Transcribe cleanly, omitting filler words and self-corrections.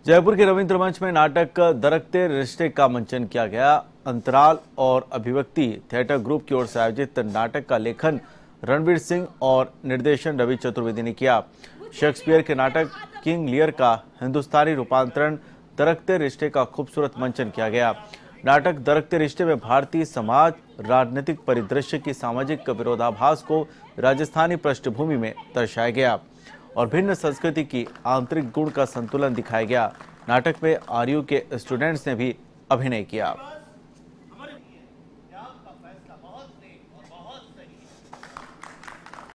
जयपुर के रविंद्र मंच में नाटक दरकते रिश्ते का मंचन किया गया। अंतराल और अभिव्यक्ति थिएटर ग्रुप की ओर से आयोजित नाटक का लेखन रणवीर सिंह और निर्देशन रवि चतुर्वेदी ने किया। शेक्सपियर के नाटक किंग लियर का हिंदुस्तानी रूपांतरण दरकते रिश्ते का खूबसूरत मंचन किया गया। नाटक दरकते रिश्ते में भारतीय समाज राजनीतिक परिदृश्य की सामाजिक विरोधाभास को राजस्थानी पृष्ठभूमि में दर्शाया गया और भिन्न संस्कृति की आंतरिक गुण का संतुलन दिखाया गया। नाटक में आरयू के स्टूडेंट्स ने भी अभिनय किया।